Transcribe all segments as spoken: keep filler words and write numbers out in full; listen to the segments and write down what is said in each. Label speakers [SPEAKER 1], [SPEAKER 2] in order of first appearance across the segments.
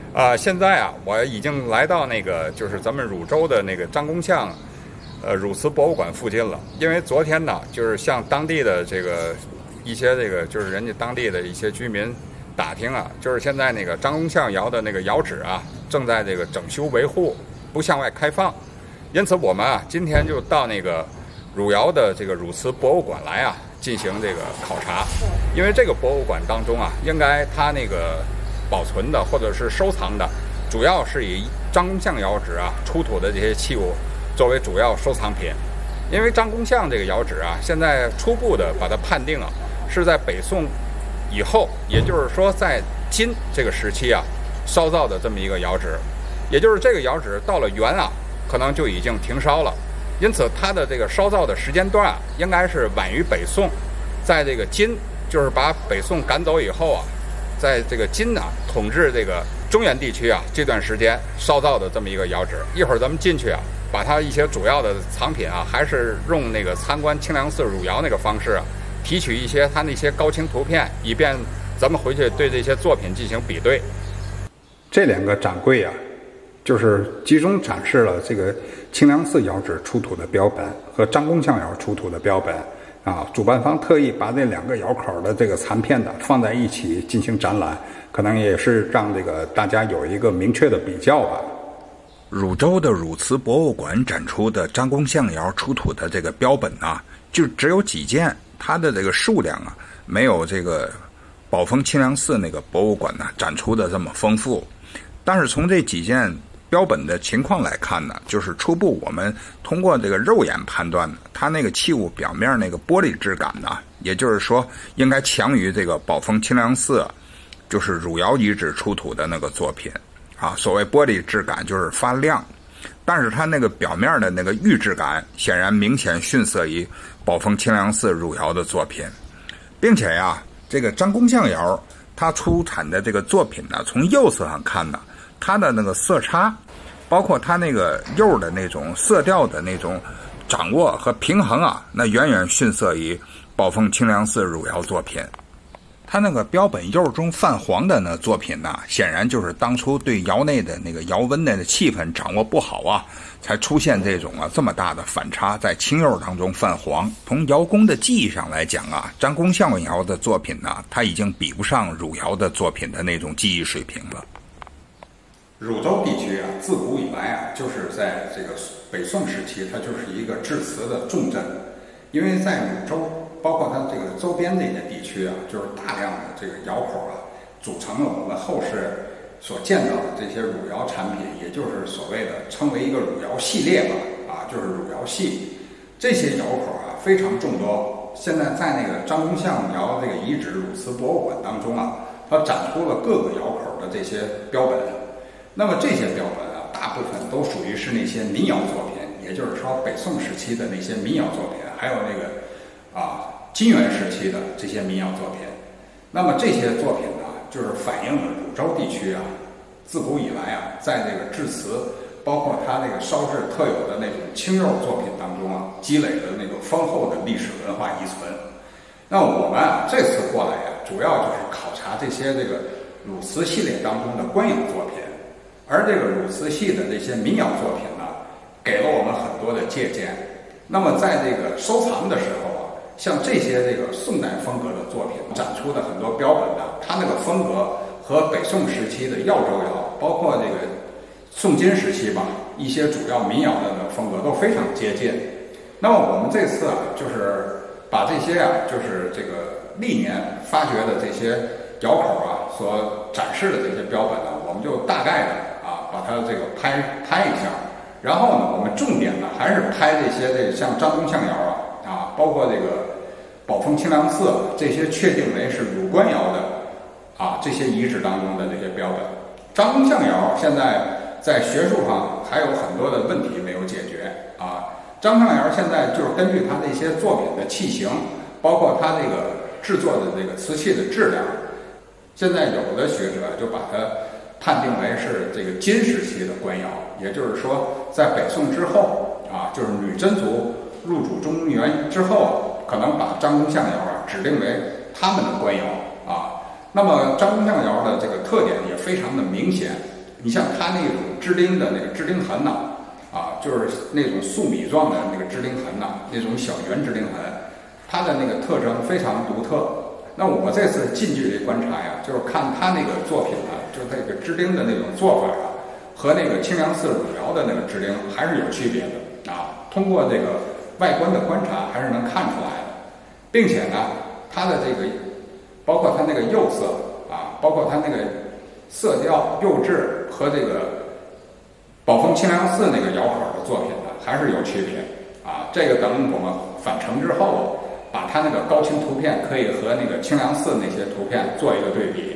[SPEAKER 1] 啊、呃，现在啊，我已经来到那个就是咱们汝州的那个张公巷，呃，汝瓷博物馆附近了。因为昨天呢，就是向当地的这个一些这个就是人家当地的一些居民打听啊，就是现在那个张公巷窑的那个窑址啊，正在这个整修维护，不向外开放。因此，我们啊今天就到那个汝窑的这个汝瓷博物馆来啊，进行这个考察。因为这个博物馆当中啊，应该它那个保存的或者是收藏的，主要是以张公巷窑址啊出土的这些器物作为主要收藏品。因为张公巷这个窑址啊，现在初步的把它判定啊，是在北宋以后，也就是说在金这个时期啊烧造的这么一个窑址，也就是这个窑址到了元啊，可能就已经停烧了。因此，它的这个烧造的时间段啊，应该是晚于北宋，在这个金，就是把北宋赶走以后啊。在这个金呢、啊、统治这个中原地区啊这段时间烧造的这么一个窑址，一会儿咱们进去啊，把它一些主要的藏品啊，还是用那个参观清凉寺汝窑那个方式啊，提取一些它那些高清图片，以便咱们回去对这些作品进行比对。
[SPEAKER 2] 这两个展柜啊，就是集中展示了这个清凉寺窑址出土的标本和张公巷窑出土的标本。啊，主办方特意把这两个窑口的这个残片的放在一起进行展览，可能也是让这个大家有一个明确的比较吧。
[SPEAKER 3] 汝州的汝瓷博物馆展出的张公巷窑出土的这个标本啊，就只有几件，它的这个数量啊，没有这个宝丰清凉寺那个博物馆呢展出的这么丰富。但是从这几件标本的情况来看呢，就是初步我们通过这个肉眼判断，它那个器物表面那个玻璃质感呢，也就是说应该强于这个宝丰清凉寺就是汝窑遗址出土的那个作品啊。所谓玻璃质感就是发亮，但是它那个表面的那个玉质感显然明显逊色于宝丰清凉寺汝窑的作品，并且呀，这个张公巷窑它出产的这个作品呢，从釉色上看呢，它的那个色差，包括它那个釉的那种色调的那种掌握和平衡啊，那远远逊色于宝丰清凉寺汝窑作品。它那个标本釉中泛黄的那作品呢，显然就是当初对窑内的那个窑温的气氛掌握不好啊，才出现这种啊这么大的反差，在青釉当中泛黄。从窑工的技艺上来讲啊，张公巷窑的作品呢，它已经比不上汝窑的作品的那种技艺水平了。
[SPEAKER 2] 汝州地区啊，自古以来啊，就是在这个北宋时期，它就是一个制瓷的重镇。因为在汝州，包括它这个周边这些地区啊，就是大量的这个窑口啊，组成了我们后世所见到的这些汝窑产品，也就是所谓的称为一个汝窑系列吧，啊，就是汝窑系。这些窑口啊非常众多。现在在那个张公巷窑这个遗址汝瓷博物馆当中啊，它展出了各个窑口的这些标本。那么这些标本啊，大部分都属于是那些民窑作品，也就是说北宋时期的那些民窑作品，还有那个啊金元时期的这些民窑作品。那么这些作品呢，就是反映了汝州地区啊，自古以来啊，在这个制瓷，包括它那个烧制特有的那种青釉作品当中啊，积累的那个丰厚的历史文化遗存。那我们啊这次过来呀、啊，主要就是考察这些这个汝瓷系列当中的官窑作品。而这个汝瓷系的这些民窑作品呢，给了我们很多的借鉴。那么在这个收藏的时候啊，像这些这个宋代风格的作品展出的很多标本呢，它那个风格和北宋时期的耀州窑，包括这个宋金时期吧，一些主要民窑的风格都非常接近。那么我们这次啊，就是把这些啊，就是这个历年发掘的这些窑口啊所展示的这些标本呢，我们就大概的啊把它这个拍拍一下，然后呢，我们重点呢还是拍这些这个像张公巷窑啊啊，包括这个宝丰清凉寺这些确定为是汝官窑的啊这些遗址当中的这些标本。张公巷窑现在在学术上还有很多的问题没有解决啊。张公巷窑现在就是根据它这些作品的器型，包括它这个制作的这个瓷器的质量。现在有的学者就把它判定为是这个金时期的官窑，也就是说，在北宋之后啊，就是女真族入主中原之后，可能把张公巷窑啊指定为他们的官窑啊。那么张公巷窑的这个特点也非常的明显你像它那种支钉的那个支钉痕呐，啊，就是那种粟米状的那个支钉痕呐，那种小圆支钉痕，它的那个特征非常独特。那我这次近距离观察呀，就是看他那个作品呢，就是这个支钉的那种做法啊，和那个清凉寺汝窑的那个支钉还是有区别的啊。通过这个外观的观察，还是能看出来的，并且呢，它的这个包括它那个釉色啊，包括它那个色调、釉质和这个宝丰清凉寺那个窑口的作品呢，还是有区别啊。这个等我们返程之后，把它那个高清图片可以和那个清凉寺那些图片做一个对比。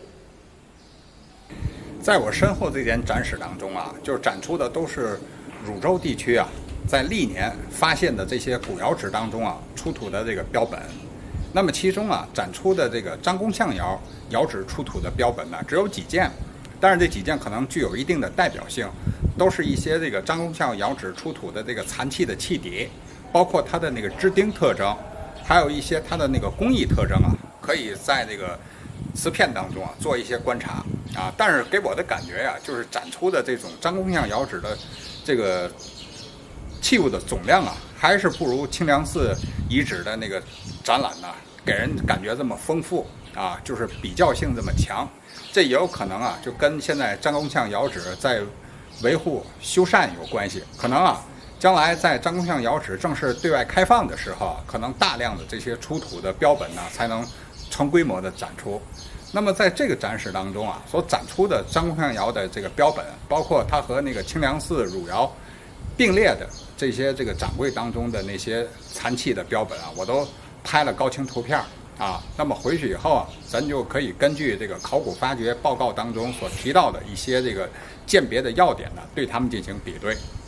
[SPEAKER 1] 在我身后这间展示当中啊，就是展出的都是汝州地区啊，在历年发现的这些古窑址当中啊出土的这个标本。那么其中啊展出的这个张公象窑窑址出土的标本呢，只有几件，但是这几件可能具有一定的代表性，都是一些这个张公象窑址出土的这个残器的器碟，包括它的那个支钉特征，还有一些它的那个工艺特征啊，可以在这个瓷片当中啊做一些观察啊。但是给我的感觉呀、啊，就是展出的这种张公象窑址的这个器物的总量啊，还是不如清凉寺遗址的那个展览呢，给人感觉这么丰富啊，就是比较性这么强。这也有可能啊，就跟现在张公象窑址在维护修缮有关系。可能啊，将来在张公象窑址正式对外开放的时候啊，可能大量的这些出土的标本呢，才能成规模的展出。那么在这个展示当中啊，所展出的张公象窑的这个标本，包括它和那个清凉寺汝窑并列的这些这个展柜当中的那些残器的标本啊，我都拍了高清图片啊。那么回去以后啊，咱就可以根据这个考古发掘报告当中所提到的一些这个鉴别的要点呢，对它们进行比对。